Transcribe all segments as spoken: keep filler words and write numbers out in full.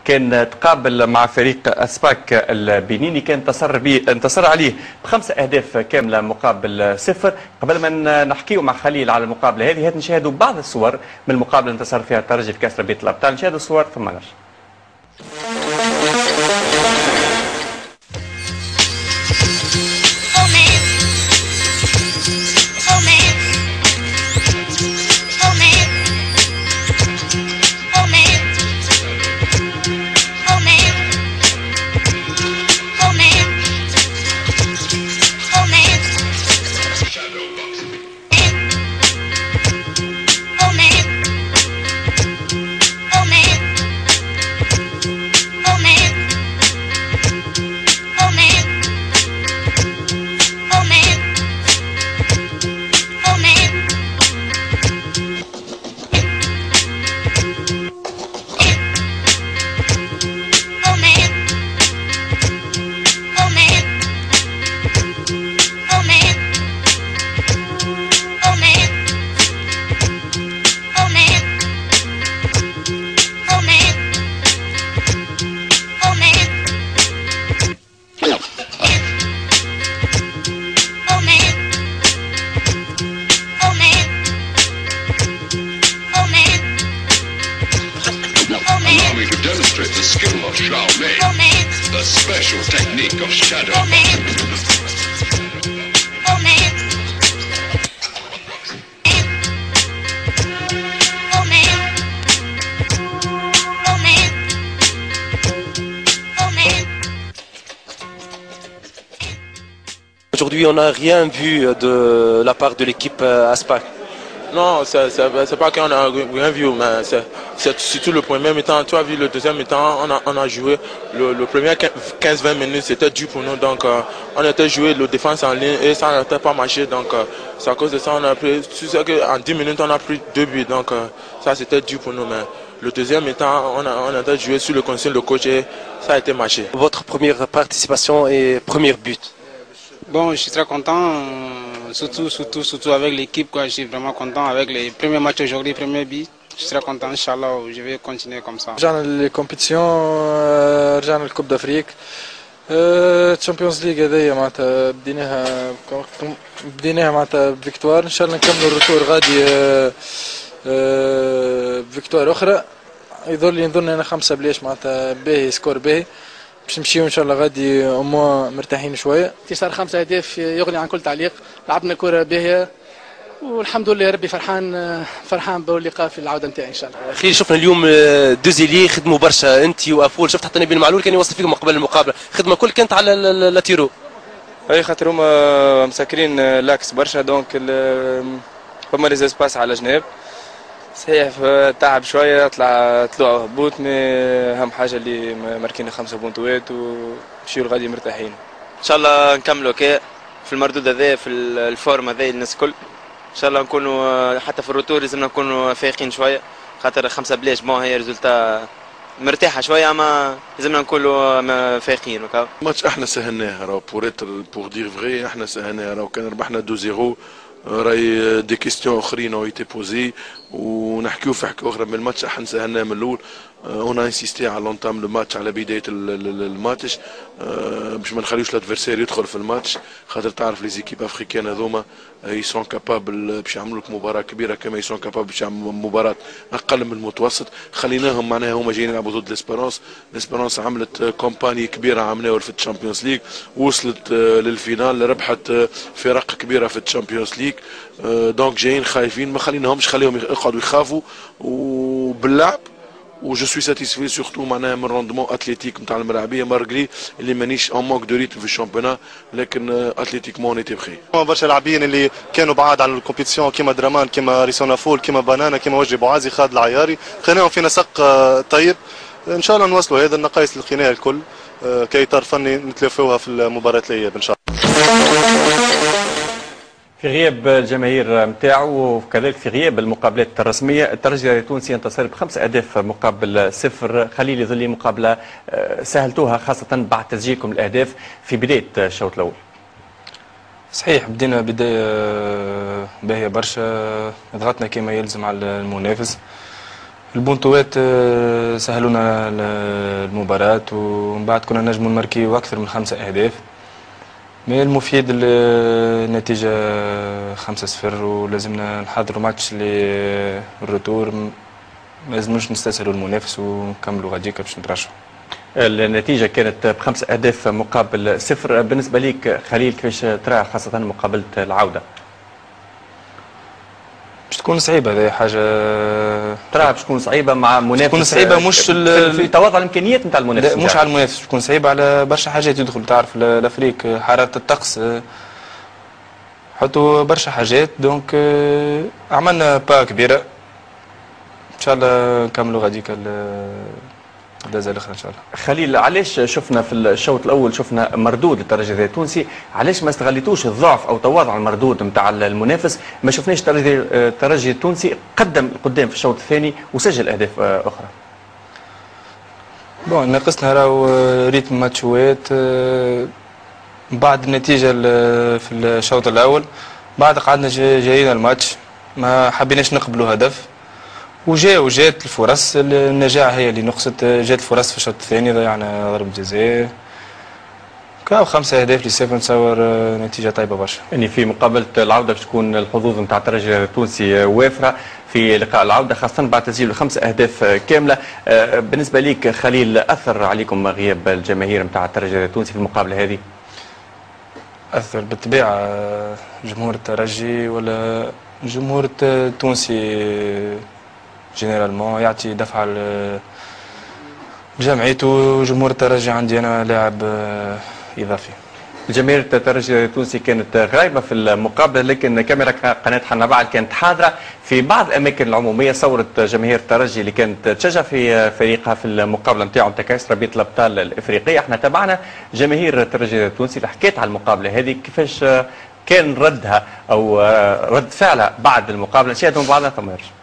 كان تقابل مع فريق اسباك البنيني، كان انتصر به انتصر عليه بخمسه اهداف كامله مقابل صفر. قبل ما نحكيو مع خليل على المقابله هذه، هات نشاهدوا بعض الصور من المقابله اللي انتصر فيها الترجي بكاس ربيع الابطال. نشاهدوا الصور ثم نرجع. Aujourd'hui, on n'a rien vu de la part de l'équipe Aspac. Non, c'est pas qu'on a rien vu, mais c'est surtout le premier mi-temps. Tu as vu le deuxième mi-temps, on a, on a joué le, le premier quinze vingt minutes, c'était dur pour nous. Donc, euh, on était joué le défense en ligne et ça n'était pas marché. Donc, euh, c'est à cause de ça on a pris. Tu sais qu'en dix minutes, on a pris deux buts. Donc, euh, ça c'était dur pour nous. Mais le deuxième mi-temps, on a, on a joué sur le conseil de coach et ça a été marché. Votre première participation et premier but? Bon, je suis très content, surtout, surtout, surtout avec l'équipe. Je suis vraiment content avec les premiers matchs aujourd'hui, premier but. Je suis très content, Inch'Allah, je vais continuer comme ça. رجعنا للكومبيتيسيون، رجعنا للكوب دافريك، تشامبيونز ليغ هذيا معناتها بديناها بديناها معناتها بفيكتوار. ان شاء الله نكملوا الروتور غادي بفيكتوار اخرى. يظل ينظن انا خمسه بلاش معناتها باهي، سكور باهي باش نمشيو ان شاء الله غادي اموا مرتاحين شويه. انتصار خمسه اهداف يغني عن كل تعليق، لعبنا كره باهيه والحمد لله ربي فرحان فرحان باللقاء في العوده نتاعي ان شاء الله. خير، شفنا اليوم دوزيلي خدموا برشا، انت وافول، شفت حتى نبيل معلول كان يوصل فيكم قبل المقابله، خدمه كل كانت على لاتيرو. اي خاطر هما مسكرين لاكس برشا، دونك فما لي زيسباس على جناب. صحيح تعب شويه، طلع طلوع هبوط، مي اهم حاجه اللي ماركين خمسه بونتوات ومشيو الغادي مرتاحين. ان شاء الله نكملوا كي في المردود هذا، في الفورم هذا الناس الكل. ان شاء الله نكونوا حتى في الروتور لازمنا نكونوا فايقين شويه، خاطر خمسه بلاش بون هي ريزولتا مرتاحه شويه، اما لازمنا نكونوا فايقين. الماتش احنا سهلناه، راهو بور بور دير فري احنا سهلناه، راهو كان ربحنا اثنين صفر راهي دي كيستيون اخرين او ايتي بوزي ونحكيو في حكايه اخرى من الماتش احنا سهلناه من الاول. اون انسيستي على لونتام لو ماتش، على بدايه الماتش باش ما نخليوش الادفيرسير يدخل في الماتش، خاطر تعرف لي زيكيب افريكان هذوما يسون كابابل باش يعملوا لك مباراه كبيره، كما يسون كابابل باش يعملوا مباراه اقل من المتوسط. خليناهم معناها هما جايين يلعبوا ضد ليسبيرونس. ليسبيرونس عملت كومباني كبيره عملوها في الشامبيونز ليغ، وصلت للفينال، ربحت فرق كبيره في الشامبيونز ليغ. دونك جايين خايفين، ما خليناهمش، خليهم يقعدوا يخافوا وباللعب. و جو سوي ساتيسفي سورتو معناها من روندمون اتليتيك نتاع الملاعبيه، مارغري اللي مانيش اون مونك دو ريتم في الشامبيونا، لكن اتليتيكمون نيتي بخير. برشا لاعبين اللي كانوا بعاد عن الكومبيتيسيون كيما درامان، كيما ريسونا فول، كيما بانانا، كيما وجدي بوعازي، خالد العياري، خليناهم في نسق طيب. ان شاء الله نوصلوا هذا النقائص اللي لقيناها الكل كي اطار فني نتلافوها في المباراه الاياب ان شاء الله. في غياب الجماهير نتاعو وكذلك في غياب المقابلات الرسميه، الترجي التونسي انتصر بخمس اهداف مقابل صفر. خليل يظل مقابله سهلتوها خاصه بعد تسجيلكم الاهداف في بدايه الشوط الاول. صحيح، بدينا بدايه باهيه برشا، ضغطنا كما يلزم على المنافس. البونتوات سهلونا المباراة، ومن بعد كنا نجموا نماركيو أكثر من خمسة أهداف. من المفيد النتيجة خمسة صفر، ولازمنا نحضروا ماتش للروتور، ما لازمناش نستسهلوا المنافس ونكملوا غاديكا باش نترشحوا. النتيجة كانت بخمس أهداف مقابل صفر. بالنسبة ليك خليل كيفاش ترى خاصة مقابلة العودة؟ باش تكون صعيبة، هذه حاجة ترى باش تكون صعيبة مع منافس، تكون صعيبة مش في تواضع الإمكانيات نتاع المنافس، مش على المنافس، تكون صعيبة على برشا حاجات يدخل. تعرف الأفريق حرارة الطقس حطوا برشا حاجات، دونك عملنا با كبيرة إن شاء الله نكملوا غاديكا الدازة الأخرى إن شاء الله. خليل، علاش شفنا في الشوط الأول شفنا مردود للترجي التونسي، علاش ما استغليتوش الضعف أو تواضع المردود نتاع المنافس؟ ما شفناش الترجي التونسي قدم قدام في الشوط الثاني وسجل أهداف أخرى. بون ناقصنا راهو ريتم ماتشوات بعد النتيجة في الشوط الأول، بعد قعدنا جايين الماتش ما حبيناش نقبلوا هدف، وجاء وجات الفرص، النجاعة هي اللي نقصت، جات الفرص في الشوط الثاني ضيعنا ضربة جزاء، كاو خمسة أهداف لصفر، نتصور نتيجة طيبة برشا. يعني في مقابلة العودة باش تكون الحظوظ نتاع الترجي التونسي وافرة في لقاء العودة، خاصة بعد تسجيل خمس أهداف كاملة. بالنسبة ليك خليل، أثر عليكم غياب الجماهير نتاع الترجي التونسي في المقابلة هذه؟ أثر بالطبيعة، جمهور الترجي ولا الجمهور التونسي جينيرالمون يعطي دفعة لجمعيته. جمهور الترجي عندي أنا لاعب إضافي. جماهير الترجي التونسي كانت غايبة في المقابلة، لكن كاميرا قناة حنبعل كانت حاضرة في بعض الأماكن العمومية. صورت جماهير الترجي اللي كانت تشجع في فريقها في المقابلة نتاعو نتاع كأس رابطة الأبطال الإفريقية. احنا تابعنا جماهير الترجي التونسي اللي حكيت على المقابلة هذه، كيفاش كان ردها أو رد فعلها بعد المقابلة. نشاهدوا مع بعضنا ثم نرجع.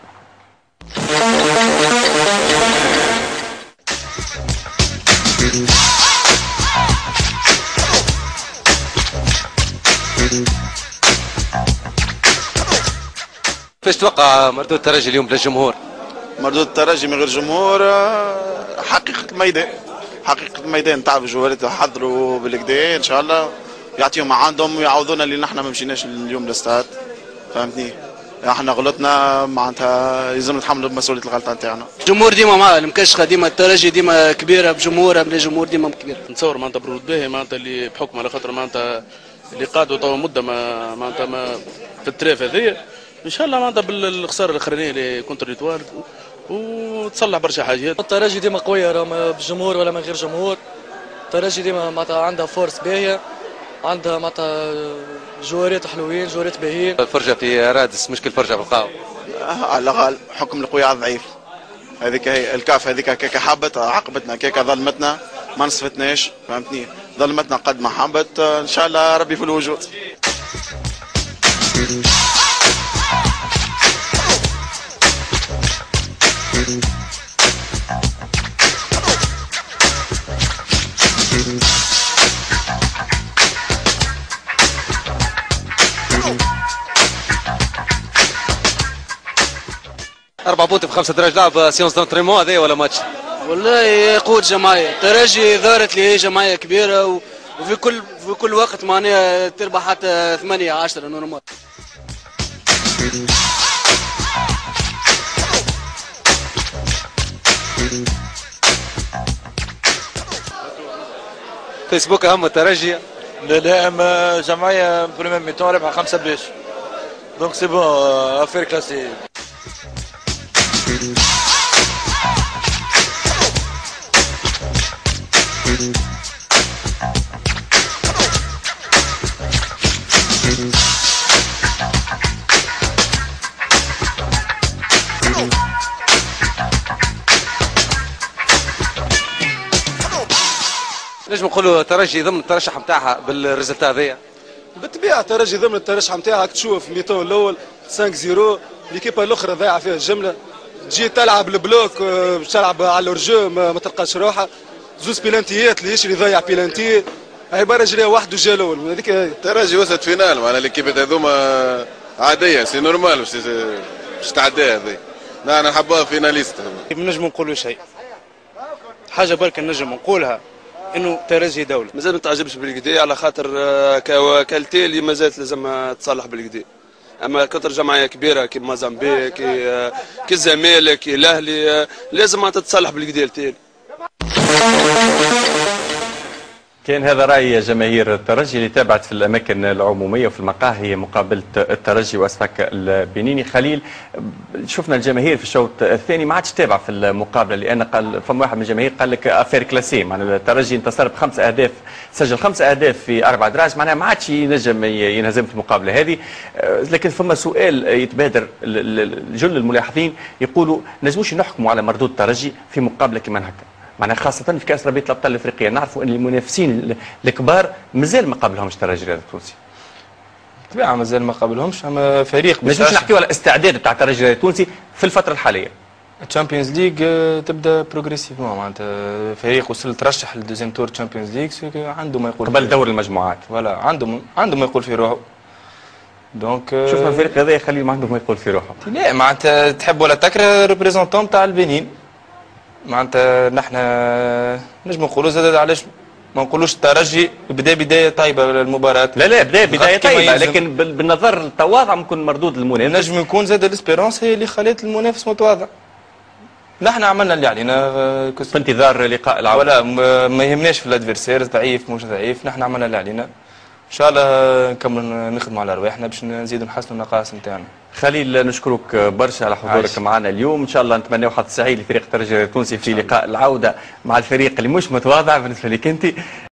كيفاش تتوقع مردود الترجي اليوم للجمهور؟ مردود الترجي من غير جمهور حقيقة الميدان، حقيقة الميدان. تعرف الجوهرات حضروا بالكدا ان شاء الله يعطيهم ما عندهم ويعوضونا اللي نحن ما مشيناش اليوم للستاد، فهمتني؟ احنا غلطنا معناتها لازم نتحملوا بمسؤوليه الغلطه نتاعنا. الجمهور ديما مع المكشخه، ديما الترجي ديما كبيره بجمهورها، بلا جمهور ديما كبير. نتصور معناتها برود باهي معناتها اللي بحكم على خاطر معناتها اللي قعدوا توا مده ما معناتها ما في التراف هذيا، ان شاء الله معناتها بالخساره الاخرانيه اللي كونتر ليتوال وتصلح برشا حاجات. الترجي ديما قويه، راهو بجمهور ولا من غير جمهور. الترجي ديما معناتها عندها فورس باهيه، عندها معناتها جوارات حلوين، جوارات باهيين. الفرجه في رادس مشكل فرجه في القاو على الاقل حكم القوي على الضعيف. هذيك هي الكاف، هذيك كيكا حبت عاقبتنا، كيكا ظلمتنا ما نصفتناش، فهمتني؟ ظلمتنا قد ما حبت، ان شاء الله ربي في الوجود. أربع بونت في خمسة دراج لعب سيونس دونتريمون هذايا ولا ماتش؟ والله قوة جماعية، الترجي ظهرت لي جماعية كبيرة وفي كل في كل وقت معناها تربح حتى ثمانية عشرة نورمال. فيسبوك أهم الترجي؟ لا لا، أما جمعية بريمير ميتون ربح خمسة بلاش، دونك سي بون افير كلاسي. نجم نقولوا ترجي ضمن الترشح نتاعها بالريزلتا هذايا؟ بالطبيعه ترجي ضمن الترشح نتاعها، تشوف الميتون الاول خمسة صفر، ليكيبا الاخرى ضايعه فيها الجمله، تجي تلعب البلوك باش تلعب على الرجو ما, ما تلقاش روحها، زوز بيلانتيات اللي يشري يضيع بيلانتي، عباره جري واحد وجا الاول، هذيك هي. الترجي وصلت فينال معناها ليكيبات هذوما عاديه، سي نورمال باش تعديها هذه. لا انا نحبها فيناليست. نجم نقولوا شيء حاجه برك نجم نقولها انه ترجي دوله مازال ما تعجبش بالكدا على خاطر كالتي اللي مازالت لازم تصلح بالكدا. اما كثر جمعيه كبيره كي موزمبيق كي كي الزمالك كي الاهلي لازم تتصلح بالكدا التالي. كان هذا رأي جماهير الترجي اللي تابعت في الأماكن العمومية وفي المقاهي مقابلة الترجي وأسفاك البنيني. خليل، شفنا الجماهير في الشوط الثاني ما عادش تابع في المقابلة، لأن قال فما واحد من الجماهير قال لك أفير كلاسي، معناها الترجي انتصر بخمس أهداف، سجل خمس أهداف في أربع دراج، معناها ما عادش ينجم ينهزم في المقابلة هذه. لكن فما سؤال يتبادر جل الملاحظين يقولوا نجموش نحكموا على مردود الترجي في مقابلة كما هكا، معناها خاصة في كأس رابطة الأبطال الأفريقية. نعرفوا أن المنافسين الكبار مازال ما قابلهمش الترجي الرياضي التونسي. بالطبيعة مازال ما قابلهمش، أما فريق ما نجموش نحكيو على الاستعداد بتاع الترجي الرياضي التونسي في الفترة الحالية. الشامبيونز ليج تبدا بروغريسيفمون، معناتها فريق وصل ترشح للدوزيام تور تشامبيونز ليج عنده ما يقول قبل دور المجموعات. فوالا عنده عنده ما يقول في روحه. دونك شفنا الفريق هذا يخلي ما عنده ما يقول في روحه. لا معناتها تحب ولا تكره ريبريزونتون تاع البنين. معناتها نحن نجم نقولوا زاد علاش ما نقولوش الترجي بدا بدايه طيبه للمباراه. لا لا بدا بدايه طيبه، لكن بالنظر التواضع ممكن مردود المنافس. نجم يكون زاد الاسبيرونس هي اللي خلت المنافس متواضع. نحن عملنا اللي علينا في انتظار لقاء العوده. ولا ما يهمناش في الادفيرسير ضعيف مش ضعيف، نحن عملنا اللي علينا. ان شاء الله نكمل نخدموا على رواحنا باش نزيدوا نحسنوا النقاص نتاعنا. خليل، نشكرك برشا على حضورك معنا اليوم، ان شاء الله نتمنى حظ سعيد لفريق الترجي التونسي في لقاء العوده مع الفريق اللي مش متواضع بالنسبه لك انت.